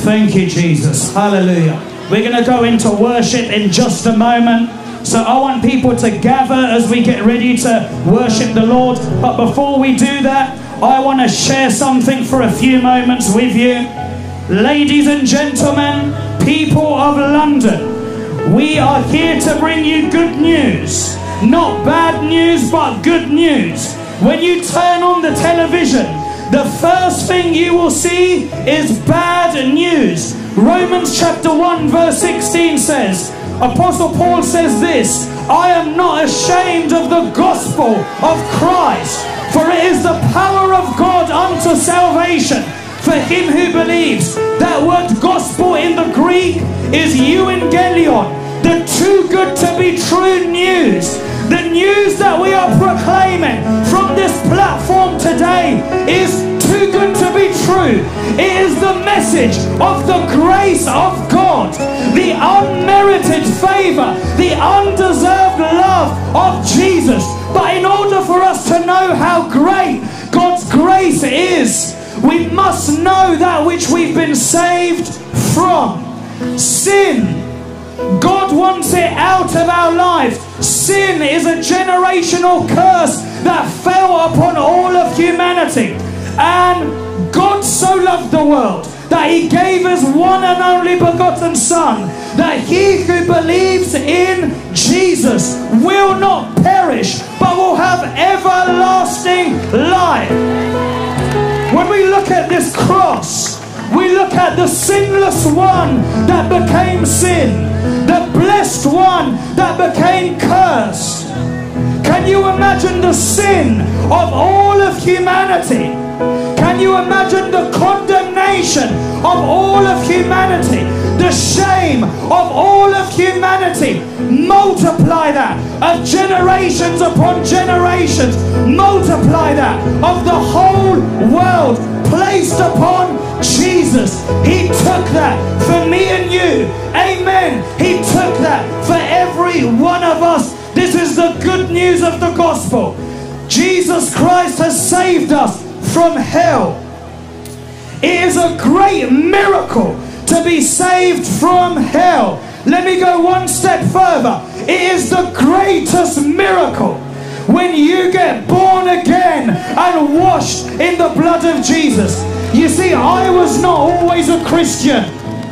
Thank you, Jesus. Hallelujah. We're going to go into worship in just a moment. So I want people to gather as we get ready to worship the Lord. But before we do that, I want to share something for a few moments with you. Ladies and gentlemen, people of London, we are here to bring you good news. Not bad news, but good news. When you turn on the television, the first thing you will see is bad news. Romans chapter 1 verse 16 says, Apostle Paul says this, I am not ashamed of the gospel of Christ, for it is the power of God unto salvation for him who believes. That word gospel in the Greek is euangelion, the too good to be true news. The news that we are proclaiming from this platform today is too good to be true. It is the message of the grace of God, the unmerited favor, the undeserved love of Jesus. But in order for us to know how great God's grace is, we must know that which we've been saved from. Sin. God wants it out of our lives. Sin is a generational curse that fell upon all of humanity. And God so loved the world that he gave his one and only begotten Son, that he who believes in Jesus will not perish, but will have everlasting life. When we look at this cross, we look at the sinless one that became sin, the blessed one that became cursed. Can you imagine the sin of all of humanity? Can you imagine the condemnation of all of humanity? The shame of all of humanity? Multiply that of generations upon generations. Multiply that of the whole world placed upon Jesus. He took that for me and you. Amen. He took that for every one of us. This is the good news of the gospel. Jesus Christ has saved us from hell. It is a great miracle to be saved from hell. Let me go one step further. It is the greatest miracle when you get born again and washed in the blood of Jesus. You see, I was not always a Christian.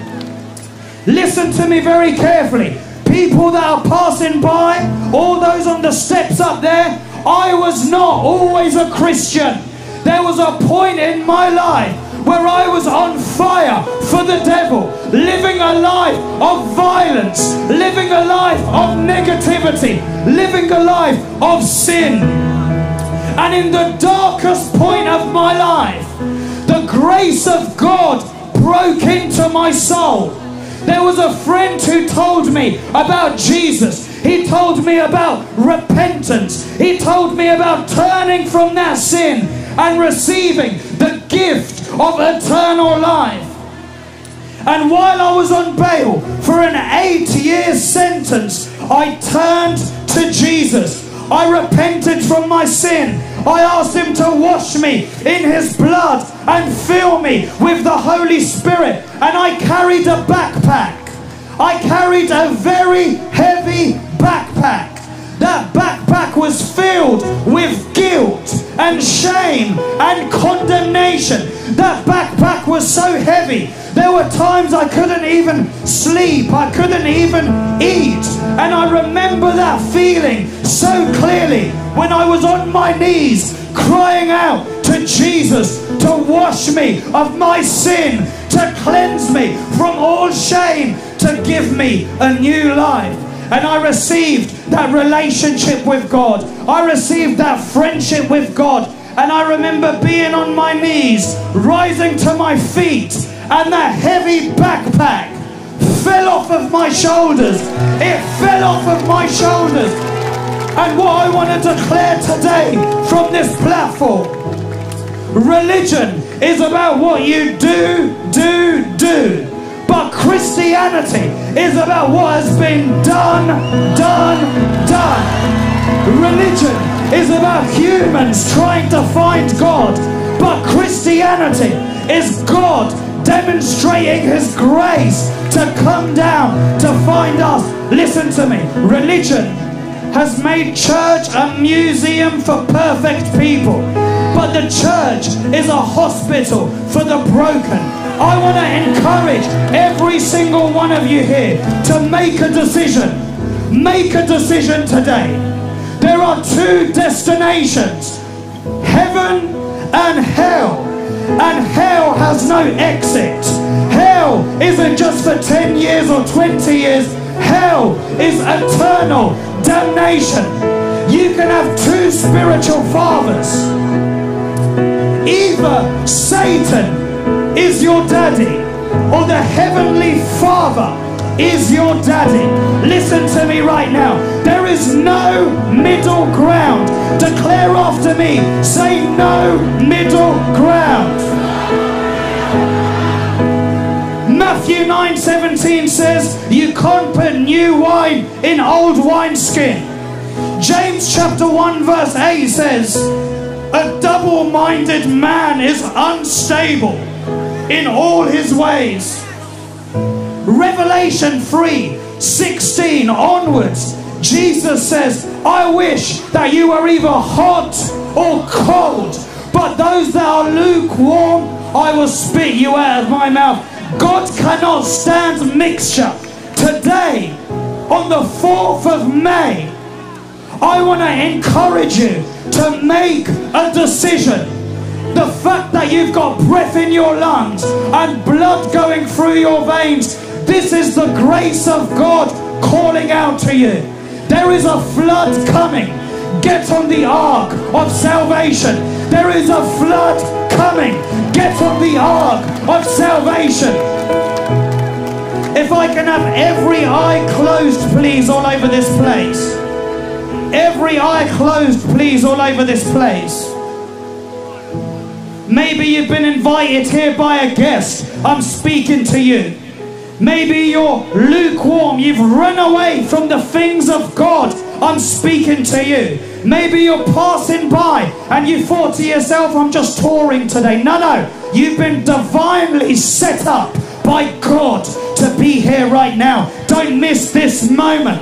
Listen to me very carefully. People that are passing by, all those on the steps up there, I was not always a Christian. There was a point in my life where I was on fire for the devil, living a life of violence, living a life of negativity, living a life of sin. And in the darkest point of my life, the grace of God broke into my soul. There was a friend who told me about Jesus. He told me about repentance. He told me about turning from that sin and receiving the gift of eternal life. And while I was on bail for an 8-year sentence, I turned to Jesus. I repented from my sin. I asked him to wash me in his blood and fill me with the Holy Spirit. And I carried a backpack. I carried a very heavy backpack. That backpack was filled with guilt and shame and condemnation. That backpack was so heavy. There were times I couldn't even sleep. I couldn't even eat. And I remember that feeling so clearly when I was on my knees crying out to Jesus to wash me of my sin, to cleanse me from all shame, to give me a new life. And I received that relationship with God. I received that friendship with God. And I remember being on my knees, rising to my feet, and that heavy backpack fell off of my shoulders. It fell off of my shoulders. And what I want to declare today from this platform, religion is about what you do. But Christianity is about what has been done. Religion is about humans trying to find God. But Christianity is God demonstrating his grace to come down to find us. Listen to me. Religion has made church a museum for perfect people, but the church is a hospital for the broken. I want to encourage every single one of you here to make a decision. Make a decision today. There are two destinations, heaven and hell. And hell has no exit. Hell isn't just for 10 years or 20 years. Hell is eternal damnation. You can have two spiritual fathers. Either Satan is your daddy, or the heavenly Father is your daddy. Listen to me right now. There is no middle ground. Declare after me. Say no middle ground. Matthew 9:17 says you can't put new wine in old wineskin. James chapter 1 verse 8 says a double-minded man is unstable in all his ways. Revelation 3:16 onwards, Jesus says, I wish that you were either hot or cold, but those that are lukewarm, I will spit you out of my mouth. God cannot stand mixture. Today, on the 4th of May, I want to encourage you to make a decision. The fact that you've got breath in your lungs and blood going through your veins, this is the grace of God calling out to you. There is a flood coming. Get on the ark of salvation. There is a flood coming. Get on the ark of salvation. If I can have every eye closed, please, all over this place. Every eye closed, please, all over this place. Maybe you've been invited here by a guest. I'm speaking to you. Maybe you're lukewarm. You've run away from the things of God. I'm speaking to you. Maybe you're passing by and you thought to yourself, I'm just touring today. No. You've been divinely set up by God to be here right now. Don't miss this moment.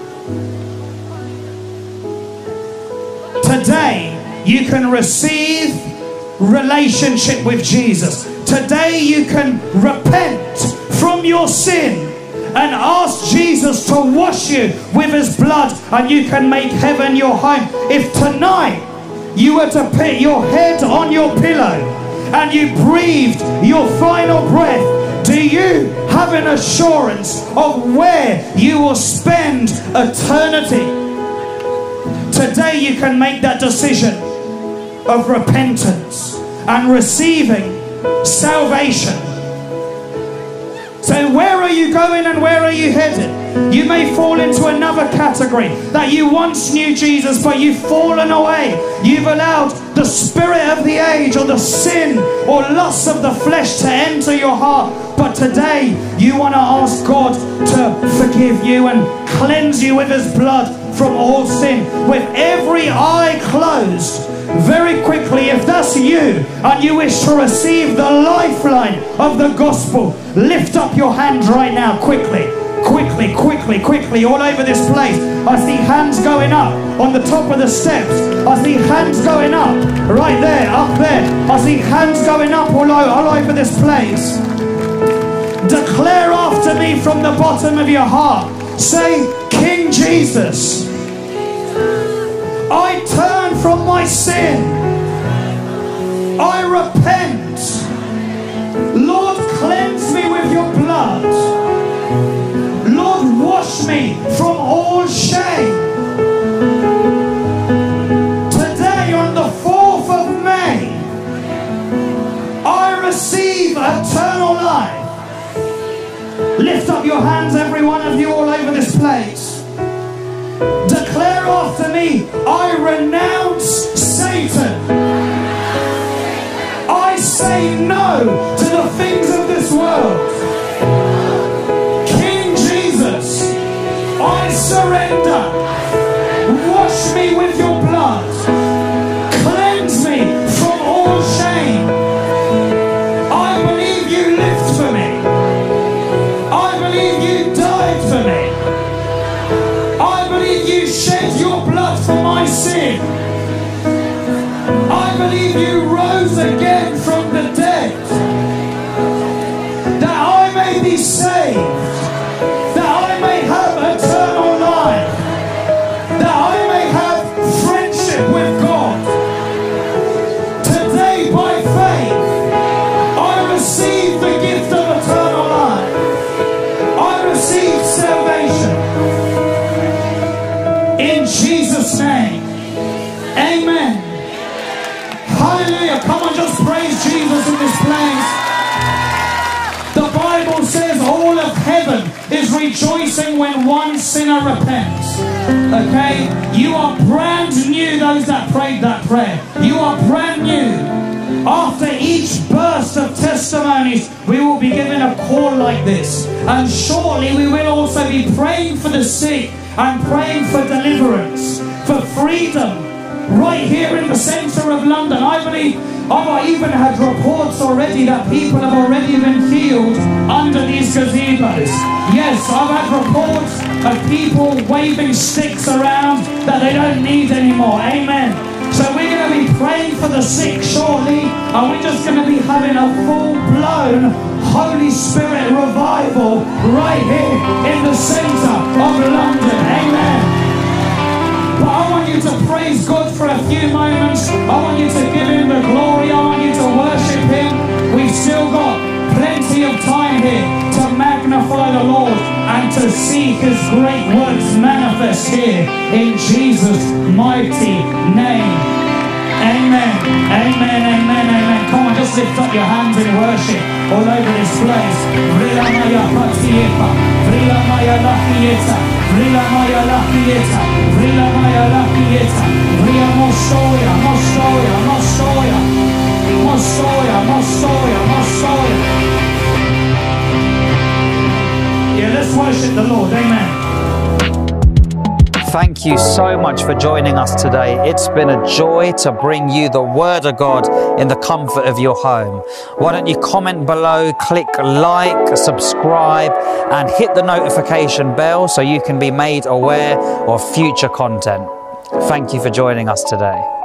Today, you can receive relationship with Jesus. Today, you can repent from your sin and ask Jesus to wash you with his blood, and you can make heaven your home. If tonight you were to put your head on your pillow and you breathed your final breath, do you have an assurance of where you will spend eternity? Today you can make that decision of repentance and receiving salvation. So where are you going and where are you headed? You may fall into another category, that you once knew Jesus but you've fallen away. You've allowed the spirit of the age or the sin or lust of the flesh to enter your heart. But today you want to ask God to forgive you and cleanse you with his blood from all sin. With every eye closed, very quickly, if that's you and you wish to receive the lifeline of the gospel, lift up your hands right now, quickly, all over this place. I see hands going up on the top of the steps. I see hands going up right there, up there. I see hands going up all over this place. Declare after me from the bottom of your heart. Say, King Jesus, I turn from my sin. I repent. Lord, cleanse me with your blood. Lord, wash me from all shame. Today, on the 4th of May, I receive eternal life. Lift up your hands, every one of you, all over this place. Declare after me, I renounce Satan. I say no to the things of this world. King Jesus, I surrender. Wash me with your blood. Cleanse me from all shame. I believe you lived saved, that I may have eternal life, that I may have friendship with God. Today, by faith, I receive the gift of eternal life. I receive salvation. In Jesus' name. Amen. Hallelujah. Come on, just praise Jesus in this place. The Bible says all of heaven is rejoicing when one sinner repents. Okay? You are brand new, those that prayed that prayer. You are brand new. After each burst of testimonies, we will be given a call like this. And shortly we will also be praying for the sick and praying for deliverance, for freedom, right here in the centre of London. I believe I've even had reports already that people have already been healed under these gazebos. Yes, I've had reports of people waving sticks around that they don't need anymore. Amen. So we're going to be praying for the sick shortly, and we're just going to be having a full-blown Holy Spirit revival right here in the centre of London. Amen. But I want you to praise God for a few moments. I want you to give Him the glory. I want you to worship Him. We've still got plenty of time here to magnify the Lord and to see His great works manifest here in Jesus' mighty name. Amen. Amen. Amen. Amen. Come on, just lift up your hands in worship all over this place. Vrilamaya Patieta, Vrilamaya Lakieta, Vrilamaya Lakieta, Vrilamaya Lakieta, Vria Mostoya, Mostoya, Mostoya, Mostoya, Mostoya, Mostoya. Yeah, let's worship the Lord. Amen. Thank you so much for joining us today. It's been a joy to bring you the Word of God in the comfort of your home. Why don't you comment below, click like, subscribe, and hit the notification bell so you can be made aware of future content. Thank you for joining us today.